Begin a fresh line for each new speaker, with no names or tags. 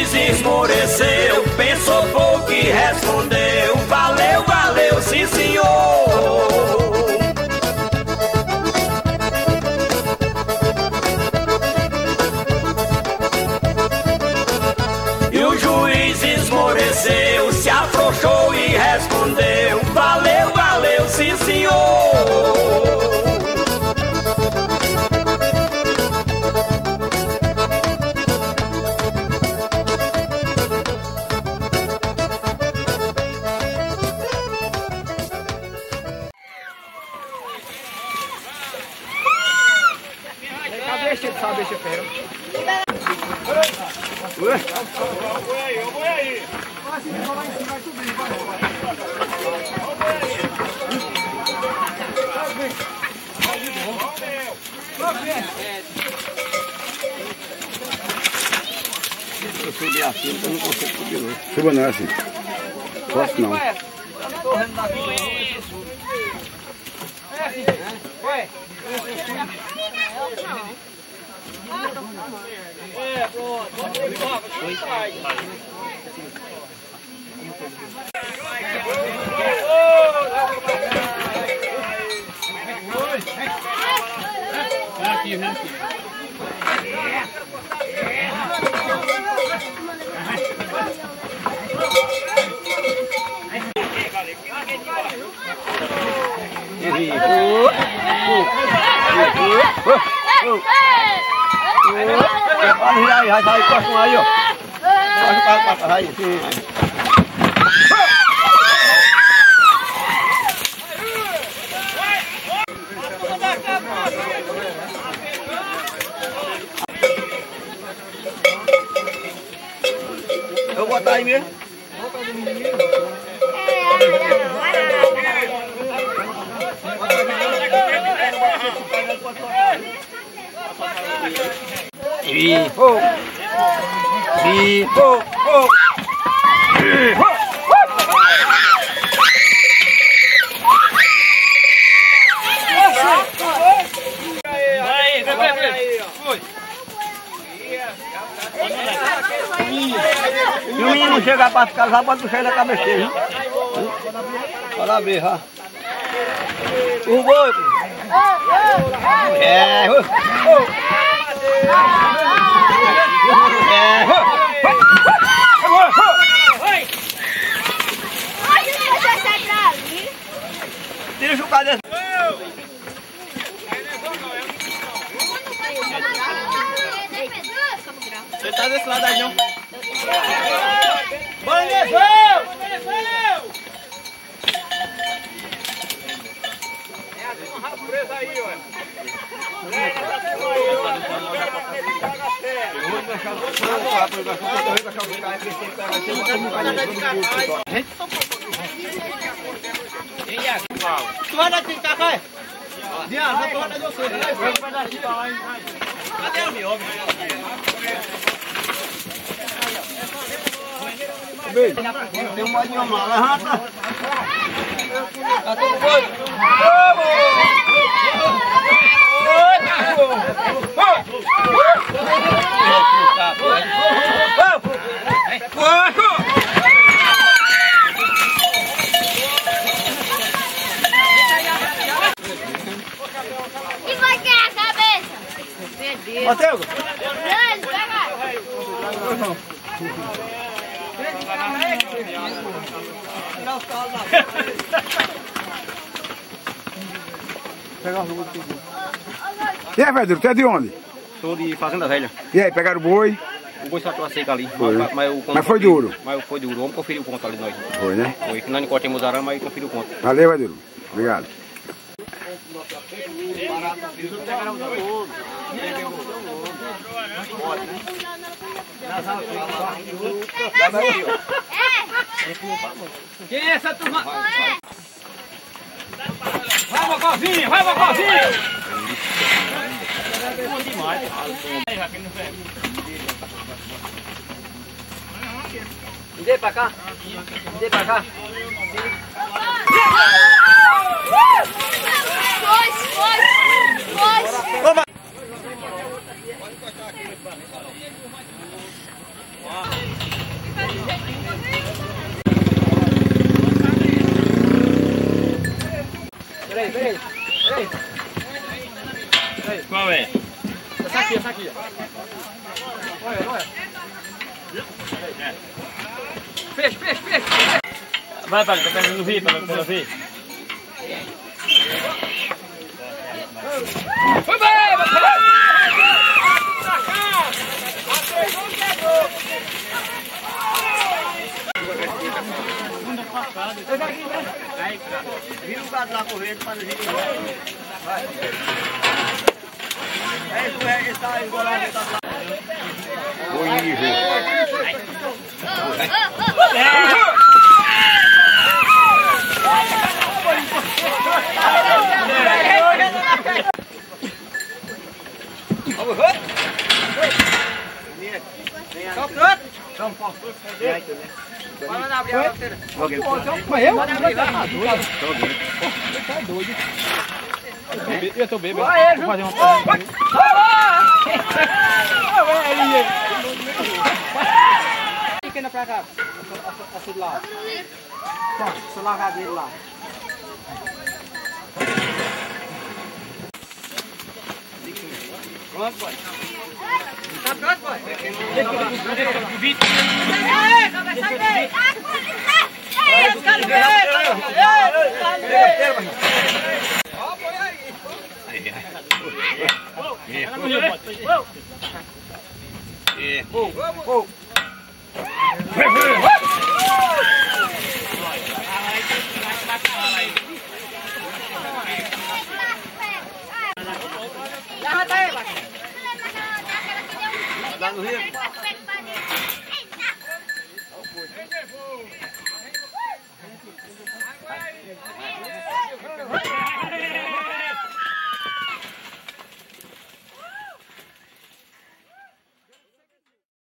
juiz esmoreceu, pensou pouco e respondeu: valeu, valeu, sim senhor. E o juiz esmoreceu, se afrouxou e respondeu: valeu, valeu, sim senhor.
Sabe esse ferro? Eu vou aí. Vai subir, vai.
Eu subi assim, então não consigo subir não. Suba não é assim. Posso não.
É, pronto. Aqui, né?
Aí, próximo aí, ó. Passa aí. Eu vou botar aí mesmo. Se o menino chegar para casar, pode puxar ele da cabeceira, hein? Bora ver, ó. O boi. Tira o chucado desse. Você tá desse lado aí, não? Bandejão! É uma presa aí, olha. Tu vai dar de café? Diana, tu vai dar de você. Cadê o miolo? Bem, tem um modinho mal, levanta. Tá tudo bom?
E vai ter a cabeça?
Matheus!
Não, ele pega.
E aí, Pedro, tu é de onde?
Sou de Fazenda Velha.
E aí, pegaram o boi?
O boi soltou a seca ali.
Mas foi duro?
Mas foi duro. Vamos conferir o ponto ali nós.
Foi, né?
Foi. Nós não cortemos arame, mas conferiu o ponto.
Valeu, Pedro. Obrigado.
Quem é essa turma? Vai, Bocozinho! Vai, Bocozinho! Dê pra cá. Dê pra cá.
Foi.
Fecha, fecha, fecha.
Vai, pai, tá querendo vir, pra ver.
Foi bem,
Vira o gado lá correndo para não vai. É isso, tá engolado, tá lá.
Vai mandar abrir a lateira.
Eu tô bêbado. Vou fazer uma coisa.
Fica pra cá. Essa de lá. Só largar dele lá.
Pronto, pai.
Tá pronto, pai?
Lá no rio.